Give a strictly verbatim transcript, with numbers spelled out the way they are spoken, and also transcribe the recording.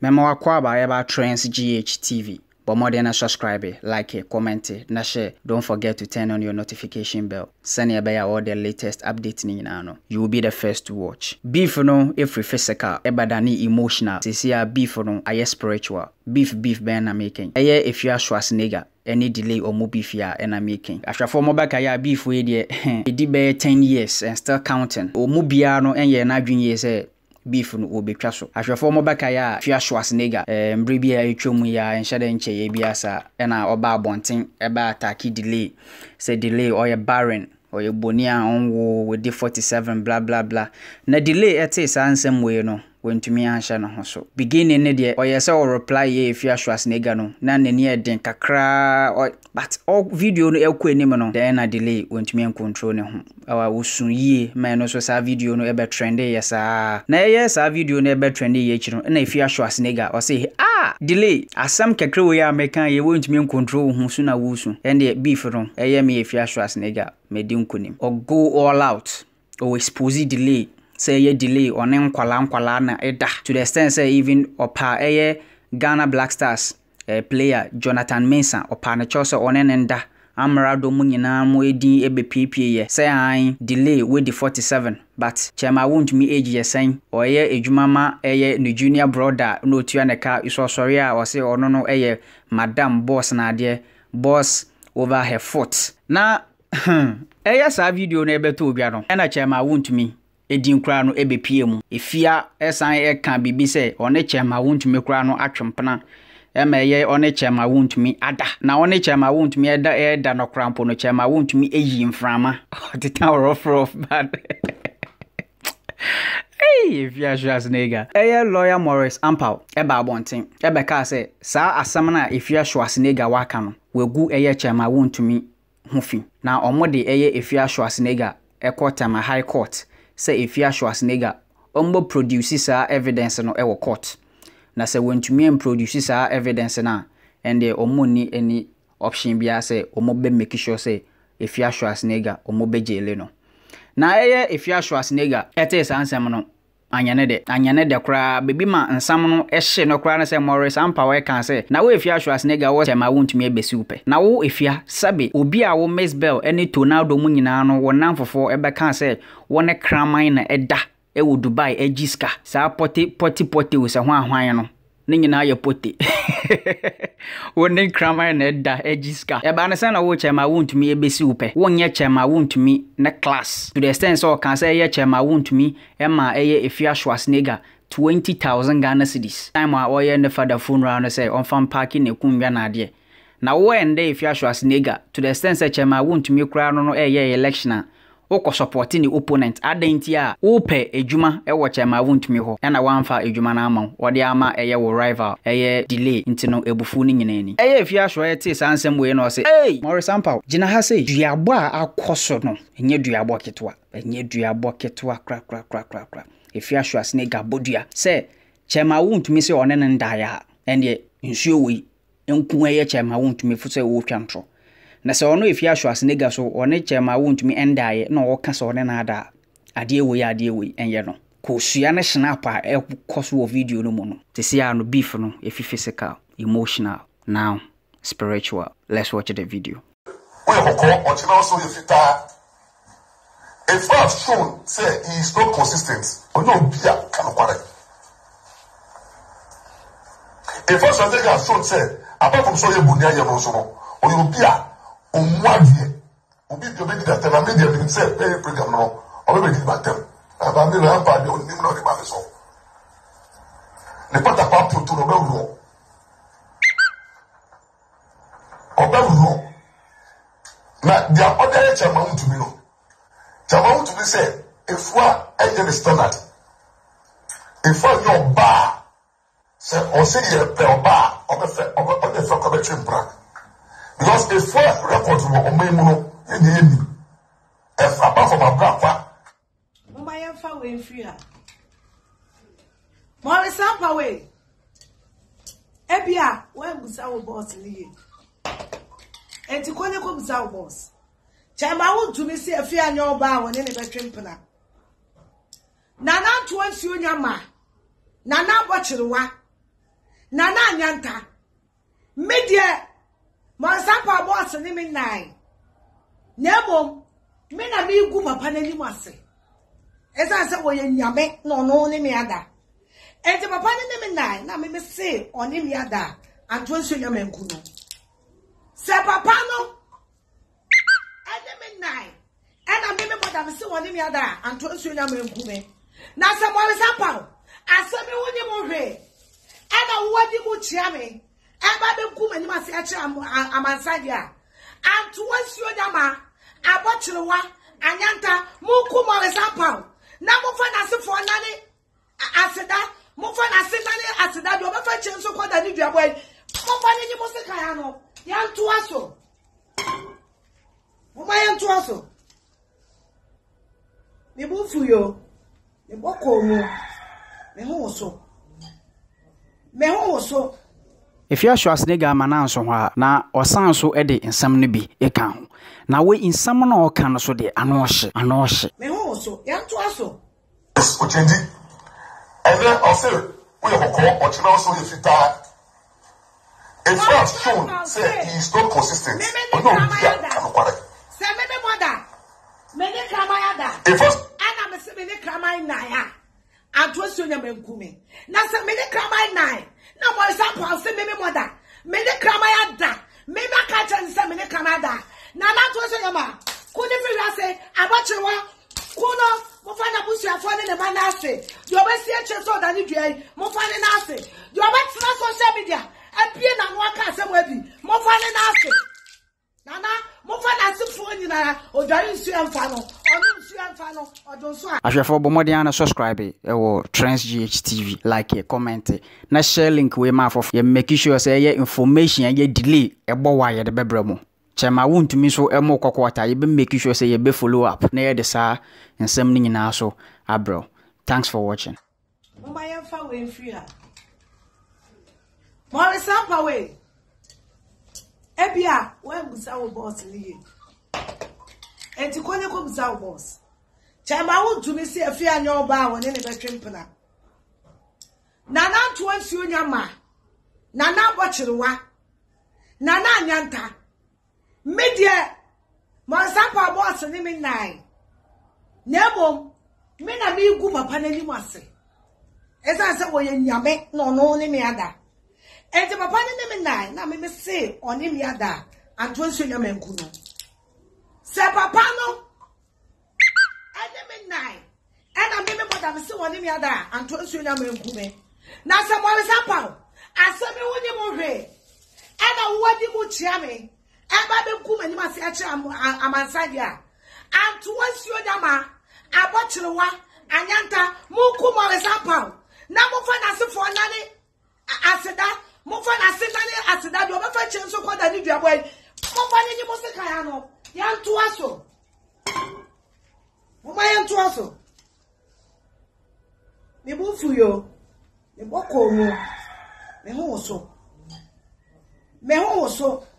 Memo akwa ba eba Trends G H T V. But more than a subscribe, like it, comment it, na share. Don't forget to turn on your notification bell. Send you all the latest updates ni no. You will be the first to watch. Beef no, if we physical, eba dani emotional. This year beef no, aye spiritual. Beef beef ben na making. Aye if you are Schwarzenegger. Any delay or more beef ya and I'm making. After four more back I beef with ye. It did be ten years and still counting. Or mubiano and ye na dream years eh. Beef no obi twaso ahwe fo mo baka ya Afia Schwar eh mbribi ya etwom ya enhyade nche ye biasa e na oba abonten e ba attack delay say delay or ye barren or ye bonia onwo with the forty-seven blah blah blah na delay ete sa ansem we no wentumi anhye no hoso beginning ne de or ye say or reply ye Afia Schwar no na nani e den kakra but all video no ekọ enim no then na delay wentumi control ne ho awa wosun yie man no so sa video no e be trend yes ah na ye sa video no e be trend ye chiro na Afia Schwar o say ah delay asam kakra we American ye wentumi control ho so na wosun and the beef no e ye me Afia Schwar me di nkonim or go all out or expose delay say ye delay on nkwala nkwala na eda to the extent say even opa eye Ghana Black Stars uh, player Jonathan Mensah opa na chose onenenda amrado mu nyina mo edi ebe ppie ye say an delay with the forty-seven but Chairman Wontumi age ye sen oye ejumama eye no junior brother no tua ne ka iso sorry a o say ono no eye madam boss na de boss over her foot na eye sa video na ebe to obia no na Chairman Wontumi edin kra no ebe pie mu efia esan e kan bibi se one Chairman Wontumi kra no atwempena ema ye one Chairman Wontumi ada na one Chairman Wontumi eda eda no krampo no Chairman Wontumi eyi mframa the tower rough rough bad hey Afia Schwar eh lawyer Morris Ampaw eba abonten ebe ka se sa asam na Afia Schwar waka no wegu eye Chairman Wontumi hofi na omode eye Afia Schwar ekotama high court say Afia Schwar ombo produce sa evidence no e wo court na say Wontumi produce sa evidence na and the omoni any option bia say omo be make sure say Afia Schwar omo be jele no na eye Afia Schwar ete sa ansem no anyane de anyane de kra bebi ma nsam no ehye no kra na say Morris Ampaw e kan say na we Afia Schwar wo Chairman Wontumi ebesi upe na wo Afia sabe obi a wo Miss Bell ene Tonaldo mu nyina no wo namfofo e be kan say wo ne kraman na eda e wo Dubai ejiska sa poti poti poti wo se ho ahwan no ne nyina ye poti wo ne kraman na eda ejiska e ba ne say na wo Chairman Wontumi ebesi upe wo nye Chairman Wontumi na class to the extent so kan say ye Chairman Wontumi e ma eye Afia Schwar twenty thousand Ghana cedis time a wo ye ne father funeral no say on fan parking ne kunwa na ade na wo ende Afia Schwar to the extent say Chairman Wontumi kra no no eye election woko support ni opponent adenti a wope ejuma e wo Chairman Wontumi ho na wanfa ejuma na ama wo de ama eye wo rival eye delay ntino ebufu ni nyina ni eye Afia Schwar ete sansem we no say hey Morris Ampaw gina ha say duabo a akoso no enye duabo ketwa enye duabo ketwa kra kra kra kra kra Afia Schwar bodua say Chairman Wontumi say one ne ndaya ende nsuo we enku eye Chairman Wontumi fu say wo twantro na se ono Afia Schwar so one Chairman Wontumi endaye na wo ka so one na ada ade we ade we enye no ko sua ne Schnapp a ekoso wo video no mu no te sia no beef no efi physical emotional now spiritual. Let's watch the video. We have called original so if if first shown say he is not consistent or no bia can correct. If first has shown say apart from so you bunya ye no so or you bia omwadie obi bi obi that na media bi say very program no or be di batem aba mi la pa de onim no de ba so ne pata pa pu to no be wo oba wo na dia other Chairman Wontumi no Chairman Wontumi say if wa e dey standard if wa your bar say o say ye pe oba oba fe oba fe ko be chimpra because if wa record wo o mai mu no e dey ni if apart from abrakwa mo ma yan fa we free ha Morris Ampaw we ebia we busa wo boss ni ye enti konye ko busa wo boss Chairman Wontumi say Afia nyo ba woni ne betwempena na na to ansuo nyama na na bochirewa Nana Nyanta. Media. Monsampa boss ni me nine. Nebo. Me na me gu papa na ni mase. Esa se wo ye nyame no no ni me ada. Enti papa ni me nine na me me say oni me ada. Anto nso nyame nku no. Se papa no. Ade me nine. Ena me me boda me say oni me ada. Anto nso nyame nku me. Na se mo sampa. Asemi woni mo hwe. Ena wodi mu chia me. Eba be ku mani ma se achi amansadia. Anto nso nyama. Abochirewa anyanta muku mo sampa. Na mo fa na se fo nane aseda mo fa na se nane aseda do be fa chenso kwada ni dua boy mo fa ni mo se kan ya no ya nto aso mo ma ya nto aso me bu fu yo me boko mu me ho so me ho so Afia Schwar snega mananso ho na osanso e de nsam no bi e kan ho na we nsam na o kan so de ano hye ano hye me ho so ya nto aso o chendi and then also we have call or channel so if it if that's shown say he is not consistent or no yeah say me me mother me ne kramaya da if ana me se me ne kramaya na ya anto so nya menkume na se me ne kramaya na na mo sample say me me mother me ne kramaya da me ma ka chan say me ne kramaya da na na to so nya ma ku ni fi ya say abachirewa kuno mo fa na busu afo ne ne ba na ase do be sie che so da ni dua mo fa ne na ase do be tsna social media apie na no aka ase mo abi mo fa ne na ase nana mo fa na ase fo ni na o dware nsu amfa no onu nsu amfa no odon so a ahwefo bomodian na subscribe e wo Trends G H T V like comment na share link we ma for ye make sure say ye information ye delay e bo wa ye de bebra mu Chairman Wontumi so emo kokota ye be make sure say ye be follow up na ye de sa nsem ni nyina so abro. Thanks for watching. Mama yan fa we free ha. Mo re sampa we. Ebia we busa wo boss liye. Enti konye ko busa wo boss. Chairman Wontumi si Afia nyo ba woni ne betwempena. Nana to ansi onyama. Nana bochirewa. Nana anyanta. Media Monsampa boss ni me nine. Nebo me na me gu papa na ni mase. Esa se wo ye nyame no no ni me ada. Enti papa ni me nine na me me say oni me ada. Anto nso nyame nku no. Se papa no ade me nine. Ena me me boda me say oni me ada. Anto nso nyame nku me. Na se mo Monsampa asemi woni mo hwe. Ena wodi mu chia me. Eba be ku mani ma se achi amansadia. Anto nso nyama. Abochirewa anyanta muku mo sampa na mo fa na se fo nane aseda mo fa na se nane aseda do be fa chenso kwada ni dua boy mo fa ni mo se kan ya no ya nto aso mo ma ya nto aso me bu fu yo me boko mu me ho so me ho so